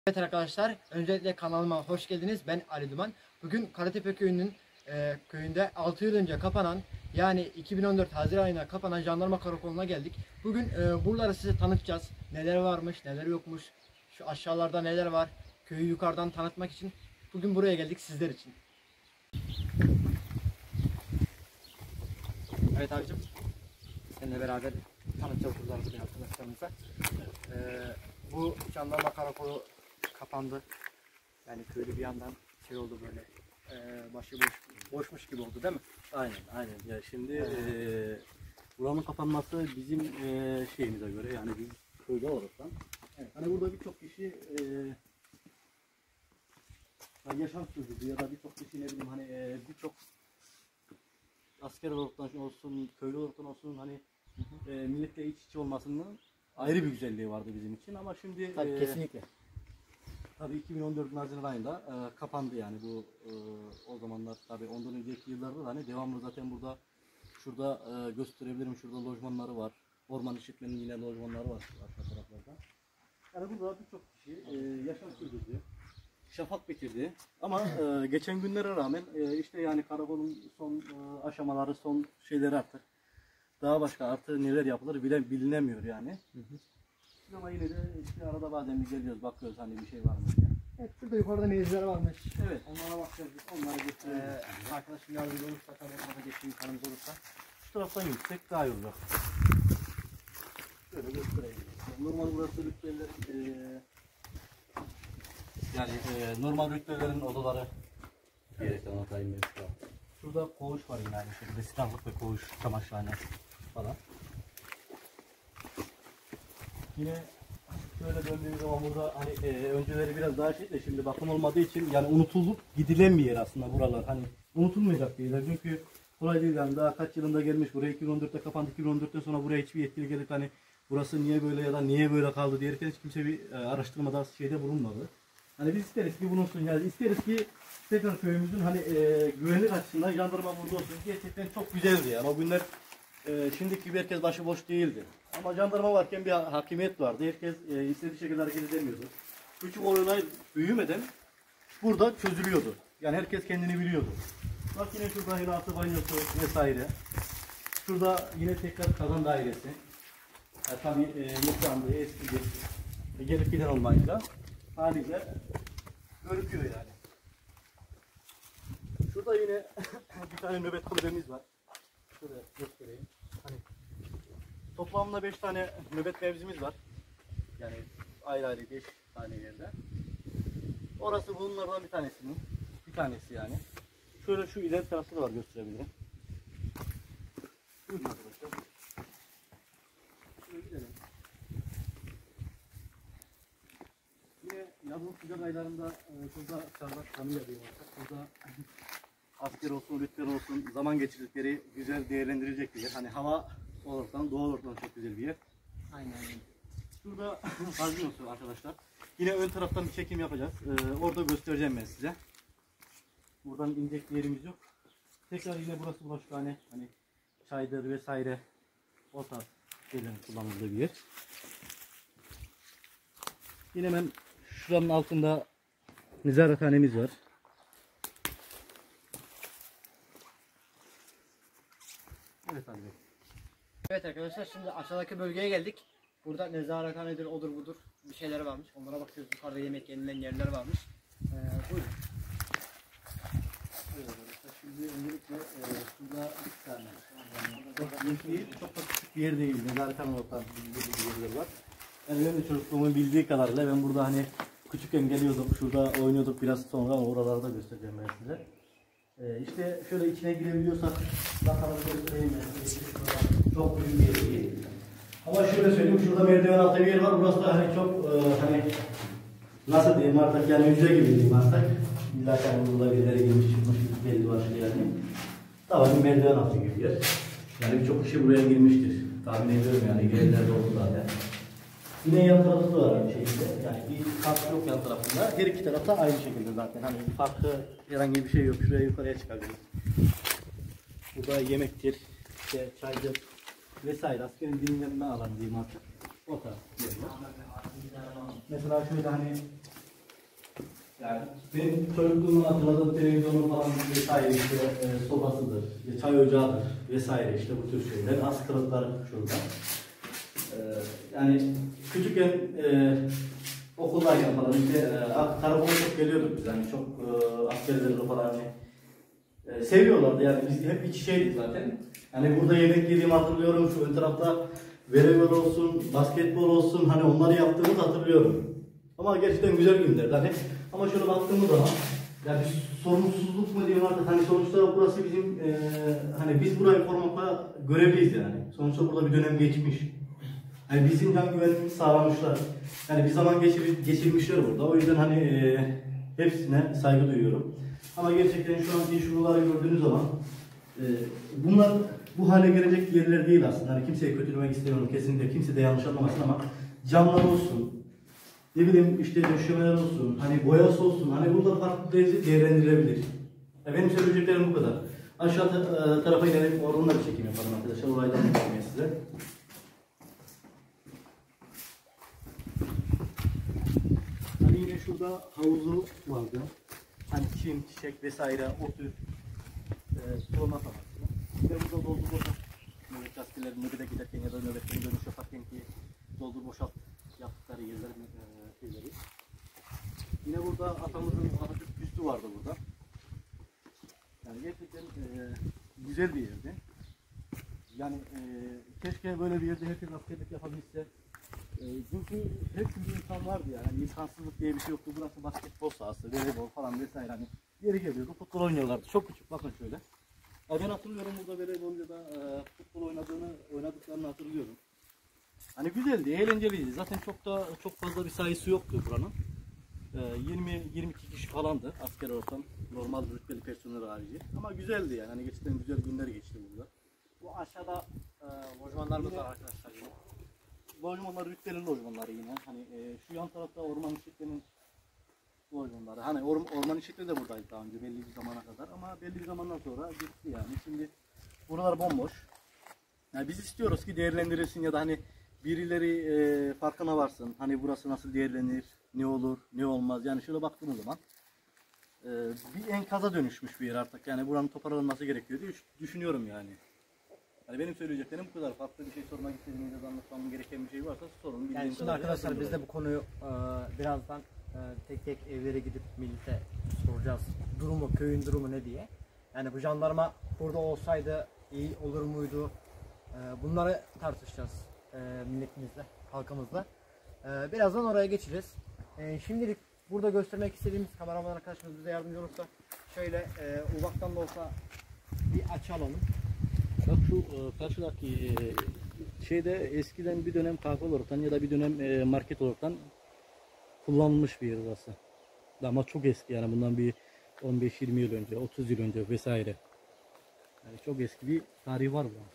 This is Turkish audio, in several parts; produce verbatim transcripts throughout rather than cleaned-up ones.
Evet arkadaşlar, öncelikle kanalıma hoş geldiniz. Ben Ali Duman. Bugün Karatepe köyünün e, köyünde altı yıl önce kapanan, yani iki bin on dört Haziran ayında kapanan jandarma karakoluna geldik. Bugün e, buraları size tanıtacağız. Neler varmış, neler yokmuş, şu aşağılarda neler var, köyü yukarıdan tanıtmak için bugün buraya geldik sizler için. Evet abicim, seninle beraber tanıtacağız buraları arkadaşlarımıza. E, bu jandarma karakolu kapandı. Yani köylü bir yandan şey oldu böyle, e, başı boş, boşmuş gibi oldu değil mi? Aynen, aynen. Ya şimdi e, buranın kapanması bizim e, şeyimize göre, yani biz köyde olaraktan. Evet. Hani burada birçok kişi e, yani yaşam sürdürdü ya da birçok kişi ne bileyim hani e, birçok asker olaraktan olsun, köylü olaraktan olsun hani e, milletle iç içe olmasının ayrı bir güzelliği vardı bizim için ama şimdi Tabii e, kesinlikle. Tabii iki bin on dört Haziran ayında e, kapandı yani bu e, o zamanlar tabii ondan önceki yıllarda da hani devamlı zaten burada şurada e, gösterebilirim, şurada lojmanları var. Orman işletmenin yine lojmanları var arka taraflarda. Yani burada birçok kişi e, yaşam sürdürdü, şafak bitirdi ama e, geçen günlere rağmen e, işte yani karakolun son e, aşamaları, son şeyleri artık daha başka artık neler yapılır bile bilinemiyor yani. Hı hı. Ama yine de işte arada bazen bir geliyoruz, bakıyoruz hani bir şey var mı diye. Evet, şurada yukarıda mevziler varmış. Evet, onlara bakacağız. Onlara gösterelim. Ee, arkadaşım yardımcı olursa, tabii orada geçtiğim imkanımız olursa. Şu taraftan yüksek daha iyi olacak. Şöyle göstereyim. Normal burası rütbelerin ee, yani ee, normal rütbelerin odaları diyerekten anlatayım mesela. Şurada koğuş var yine aynı şekilde. Silahlık ve koğuş, çamaşırhane falan. Yine şöyle döndüğümüz zaman burada hani e, önceleri biraz daha şey de şimdi bakım olmadığı için yani unutulup gidilen bir yer aslında buralar. Hani unutulmayacak bir yer. Çünkü kolay değil yani daha kaç yılında gelmiş buraya iki bin on dörtte kapandı. iki bin on dörtten sonra buraya hiçbir yetkili gelip hani burası niye böyle ya da niye böyle kaldı diyerekten hiç kimse bir e, araştırmada şeyde bulunmadı. Hani biz isteriz ki bulunsun yani isteriz ki tekrar köyümüzün hani e, güvenlik açısından jandarma burada olsun. Gerçekten çok güzeldi yani o günler. Ee, şimdiki gibi herkes başıboş değildi. Ama jandarma varken bir hakimiyet vardı. Herkes e, istediği şekilde hareket edemiyordu. Küçük olay büyümeden burada çözülüyordu. Yani herkes kendini biliyordu. Bak yine şurada hilatı banyosu vesaire. Şurada yine tekrar kazan dairesi. Yani tabii e, yıprandı, eskidi. E, gelip giden olmayınca haliyle görüküyor yani. Şurada yine bir tane nöbet kulübemiz var. Şöyle göstereyim. Hani toplamda beş tane nöbet mevzimiz var. Yani ayrı ayrı beş tane yerde. Orası bunlardan bir tanesinin. Bir tanesi yani. Şöyle şu ileri tarafta da var, gösterebilirim. Buyurun arkadaşlar. Şöyle gidelim. Yine yazın sıcak aylarında e, şurada çardak kanı yapıyor. Burada asker olsun, rütber olsun, zaman geçirdikleri güzel değerlendirilecek bir yer. Hani hava olaraktan, doğal olaraktan çok güzel bir yer. Aynen. Şurada hazine olsun arkadaşlar. Yine ön taraftan bir çekim yapacağız. Ee, orada göstereceğim ben size. Buradan inecek bir yerimiz yok. Tekrar yine burası bulaşıkhane. Hani çaydır vesaire o tarz şeylerin kullanıldığı bir yer. Yine hemen şuranın altında nezarethanemiz var. Evet abi. Evet arkadaşlar, şimdi aşağıdaki bölgeye geldik. Burada nezarethanedir, odur budur bir şeyler varmış. Onlara bakıyoruz. Yukarıda yemek yenilen yerler varmış. Ee, buyurun. Evet arkadaşlar, şimdi öncelikle e, şurada bir tane çok büyük değil, çok da küçük bir yer değil. Nezarethane olarak bir yerler var. Yani benim de çocukluğumun bildiği kadarıyla ben burada hani küçükken geliyordum, şurada oynuyorduk biraz sonra oralarda göstereceğim ben size. E, işte şöyle içine girebiliyorsak bakalım göstereyim ben size. Çok büyük bir yer değil. Ama şöyle söyleyeyim, şurada merdiven altı bir yer var. Burası da hani çok e, hani nasıl diyeyim artık yani hücre gibi diyeyim artık. İlla ki hani burada birileri girmiş çıkmış belli başlı yani. Tamam bir merdiven altı gibi bir yer. Yani birçok kişi buraya girmiştir. Tahmin ediyorum yani girenler de oldu zaten. Yine yan tarafı da var aynı şekilde. Yani bir fark yok yan tarafında. Her iki tarafta aynı şekilde zaten. Hani farklı herhangi bir şey yok. Şuraya yukarıya çıkabiliriz. Burada yemektir, işte çaydır vesaire. Askerin dinlenme alanı diyeyim artık. O tarz. Mesela şöyle hani Yani benim çocukluğumdan hatırladığım televizyonun falan vesaire işte e, sobasıdır, e, çay ocağıdır vesaire işte bu tür şeyler. Askılıklar şurada. E, yani küçükken e, okuldayken falan işte e, karakola çok geliyorduk biz hani çok e, askerleri falan hani e, seviyorlardı yani biz hep iç içeydik zaten. Yani burada yemek yediğimi hatırlıyorum, şu ön tarafta voleybol olsun, basketbol olsun hani onları yaptığımızı hatırlıyorum. Ama gerçekten güzel günlerdi hani. Ama şöyle baktığımız zaman ya bir sorumsuzluk mu diyeyim artık hani sonuçta burası bizim e, hani biz burayı korumakla görevliyiz yani. Sonuçta burada bir dönem geçmiş. Yani bizim can güvenliğimizi sağlamışlar. Yani bir zaman geçir, geçirmişler burada. O yüzden hani e, hepsine saygı duyuyorum. Ama gerçekten şu anki şuraları gördüğünüz zaman e, bunlar bu hale gelecek yerler değil aslında. Hani kimseye kötülemek istemiyorum kesinlikle. Kimse de yanlış anlamasın ama camlar olsun, ne bileyim işte döşemeler olsun, hani boyası olsun, hani burada farklı derece değerlendirilebilir. Ya benim söyleyeceklerim bu kadar. Aşağı e, tarafa inelim, oradan da bir çekim yapalım arkadaşlar. Oraydan çekeyim size. Hani yine şurada havuzu vardı. Hani çim, çiçek vesaire o tür e, sulama sahası. Ve burada doldur boşalt. Nöbet gazeteleri nöbete giderken ya da nöbetten dönüş yaparken ki doldur boşalt yaptıkları yerlerin e, şeyleri. Yine burada atamızın Atatürk büstü vardı burada. Yani gerçekten e, güzel bir yerdi. Yani e, keşke böyle bir yerde herkes askerlik yapabilse. E, çünkü hep bir insan vardı yani. Yani insansızlık diye bir şey yoktu. Burası basketbol sahası, voleybol falan vesaire. Hani yeri geliyordu, futbol oynuyorlardı. Çok küçük, bakın şöyle. Ya ben hatırlıyorum burada voleybol ya da e, futbol oynadığını, oynadıklarını hatırlıyorum. Hani güzeldi, eğlenceliydi. Zaten çok da çok fazla bir sayısı yoktu buranın. yirmi yirmi iki kişi falandı asker ortam, normal rütbeli personel harici. Ama güzeldi yani. Hani gerçekten güzel günler geçti burada. Bu aşağıda e, lojmanlarımız var arkadaşlar. Yine. Lojmanlar rütbeli lojmanları yine. Hani e, şu yan tarafta orman işletmenin lojmanları. Hani or, orman işletme de buradaydı daha önce belli bir zamana kadar ama belli bir zamandan sonra gitti yani. Şimdi buralar bomboş. Yani biz istiyoruz ki değerlendirilsin ya da hani birileri e, farkına varsın. Hani burası nasıl değerlenir, ne olur, ne olmaz. Yani şöyle baktığımız zaman e, bir enkaza dönüşmüş bir yer artık. Yani buranın toparlanması gerekiyor diye düşünüyorum yani. Yani benim söyleyeceklerim bu kadar. Farklı bir şey sormak istediğiniz ya da anlatmam gereken bir şey varsa sorun. Yani şimdi arkadaşlar biz de bu konuyu e, birazdan e, tek tek evlere gidip millete soracağız. Durumu, köyün durumu ne diye. Yani bu jandarma burada olsaydı iyi olur muydu? E, bunları tartışacağız e, milletimizle, halkımızla. E, birazdan oraya geçeceğiz. E, şimdilik burada göstermek istediğimiz kameraman arkadaşımız bize yardımcı olursa şöyle e, uzaktan da olsa bir açı alalım. Bak şu e, karşıdaki e, şeyde eskiden bir dönem kahve olaraktan ya da bir dönem e, market olaraktan kullanılmış bir yer burası. Ama çok eski yani bundan bir on beş yirmi yıl önce, otuz yıl önce vesaire. Yani çok eski bir tarihi var burada.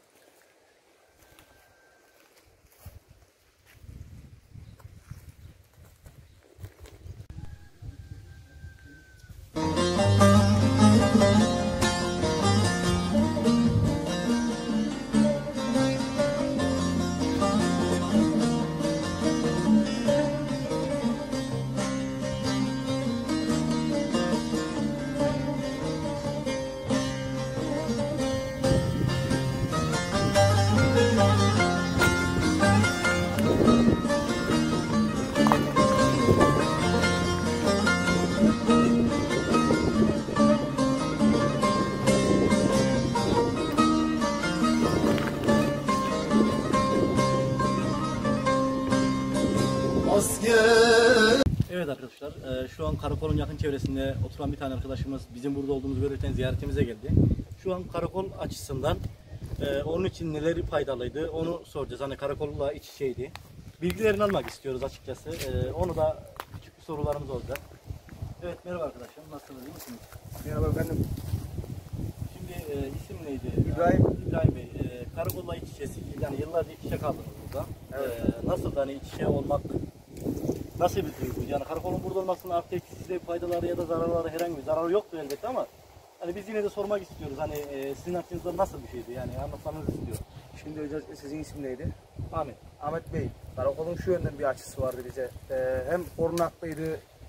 Evet arkadaşlar, e, şu an karakolun yakın çevresinde oturan bir tane arkadaşımız bizim burada olduğumuzu görürken ziyaretimize geldi. Şu an karakol açısından e, onun için neleri faydalıydı onu soracağız. Hani karakolla iç içeydi. Bilgilerini almak istiyoruz açıkçası. E, onu da küçük bir sorularımız olacak. Evet, merhaba arkadaşlar, nasılsınız, iyi misiniz? Merhaba efendim. Şimdi e, isim neydi? İbrahim. İbrahim Bey, e, karakolla iç içesi, yani yıllarca iç içe kaldınız burada. Evet. E, nasıl hani iç içe olmak nasıl bir duygu? Yani karakolun burada olmasının artı eksi size faydaları ya da zararları herhangi bir zararı yoktu elbette ama hani biz yine de sormak istiyoruz. Hani e, sizin açınızdan nasıl bir şeydi? Yani anlatmanızı istiyorum. Şimdi özellikle sizin isim neydi? Ahmet. Ahmet Bey. Karakolun şu yönden bir açısı vardı bize. Ee, hem korunaklıydı,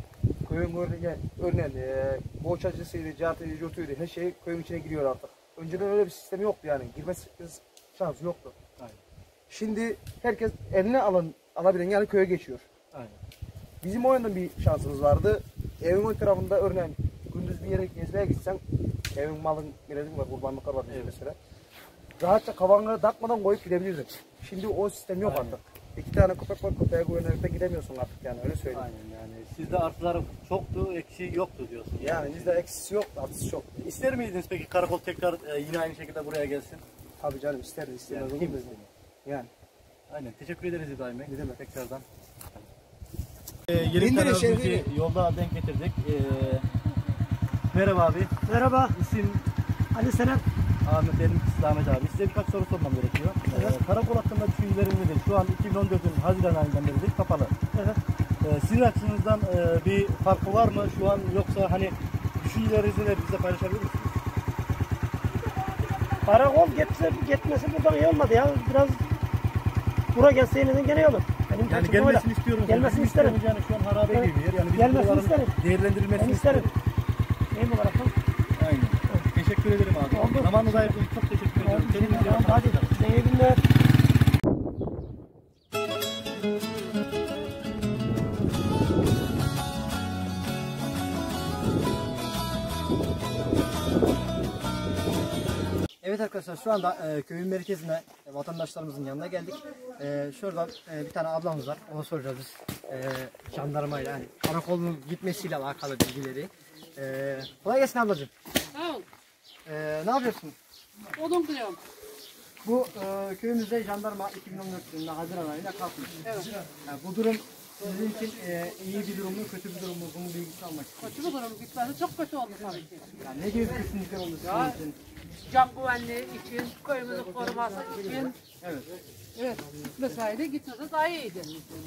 köyün örneğin, örneğin e, boğaçacısıydı, cartıydı, curtuydu, her şey köyün içine giriyor artık. Önceden öyle bir sistemi yoktu yani, girme şansı yoktu. Aynen. Şimdi herkes eline alın, alabilen yani köye geçiyor. Aynen. Bizim o yönden bir şansımız vardı. Evin ön tarafında örneğin gündüz bir yere gezmeye gitsen, evin malın birazcık var, kurbanlıklar var Evet. mesela. Rahatça kavanları takmadan koyup gidebilirdin. Şimdi o sistem yok Aynen. artık. İki tane köpek var, köpeğe güvenerek de gidemiyorsun artık yani, öyle söyleyeyim. Aynen yani. Sizde artıları çoktu, eksiği yoktu diyorsun. Yani bizde eksisi yok, artısı çok. İster miydiniz peki karakol tekrar e, yine aynı şekilde buraya gelsin? Tabii canım isteriz, istemez Yani olur kim mu? istemiyor? Yani. Aynen. Teşekkür ederiz İbrahim Bey. Ne demek? Tekrardan. Ee, yeni İndirin kanalımızı şehri. yolda denk getirdik. Ee, merhaba abi. Merhaba, İsim Ali Senem. Ahmet, benim ismi Ahmet abi. Size birkaç soru sormam gerekiyor. Ee, karakol hakkında düşünceleriniz nedir? Şu an iki bin on dördün Haziran ayından beridir kapalı. Evet. Ee, sizin açınızdan e, bir farkı var mı şu an, yoksa hani düşüncelerinizi de bizle paylaşabilir misiniz? Karakol gitse, gitmesi buradan iyi olmadı ya. Biraz bura gelse yeniden gene iyi olur. Benim Yani kaçım böyle. gelmesini istiyorum. Gelmesini Bizim isterim. isteğimiz Yani şu an harabe Evet. gibi bir yer. Yani biz Gelmesini buraların isterim. değerlendirilmesini Ben isterim. isterim. İyi mi bırakın? Aynen. Teşekkür ederim abi. Oldu. Zamanınızı ayırdığınız için çok teşekkür ederim. Kendinize iyi bakın. Hadi, size iyi günler. Evet arkadaşlar, şu anda e, köyün merkezine, e, vatandaşlarımızın yanına geldik. E, şuradan e, bir tane ablamız var, ona soracağız biz. E, jandarmayla, yani karakolun gitmesiyle alakalı bilgileri. E, kolay gelsin ablacığım. Sağ ol. E, ne yapıyorsun? Odun kırıyorum. Bu e, köyümüzde jandarma iki bin on dört yılında Haziran ayında kalkmış. Evet. Yani bu durum sizin için e, iyi bir durum mu, kötü bir durum mu? Bunun bilgisini almak istiyorum. Kötü bir durum gitmesi çok kötü oldu tabii ki. Yani ne gibi bir kesinlikle oldu Ya. sizin için? Can güvenliği için, köyümüzün koruması için. Evet. Evet. Gitmeseydi gitmese daha iyiydi.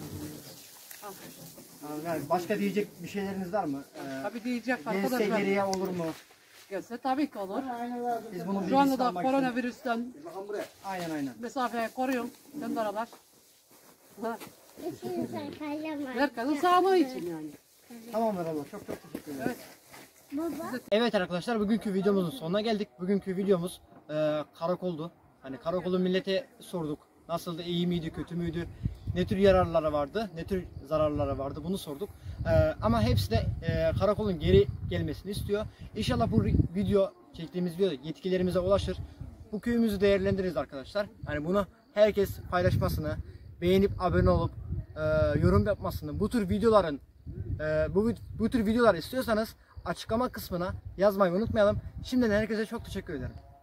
Yani başka diyecek bir şeyleriniz var mı? E, Tabii diyecek Gelse arkadaşlar. geriye olur mu? Gelse tabii ki olur. Biz bunun Şu anda bilgisini da almak istiyoruz. koronavirüsten Aynen aynen. mesafeyi koruyun. Kendi aralar. Ha, Üçüncü kaylamam. herkesin sağlığı için yani. Tamamdır abla. Çok çok teşekkür ederim. Evet. Baba. Evet arkadaşlar, bugünkü videomuzun sonuna geldik. Bugünkü videomuz e, karakoldu. Hani karakolu millete sorduk. Nasıldı, iyi miydi, kötü müydü? Ne tür yararları vardı, ne tür zararları vardı, bunu sorduk. E, ama hepsi de e, karakolun geri gelmesini istiyor. İnşallah bu video, çektiğimiz video yetkilerimize ulaşır. Bu köyümüzü değerlendiririz arkadaşlar. Hani bunu herkes paylaşmasını, beğenip abone olup e, yorum yapmasını, bu tür videoların e, bu, bu tür videolar istiyorsanız açıklama kısmına yazmayı unutmayalım. Şimdiden herkese çok teşekkür ederim.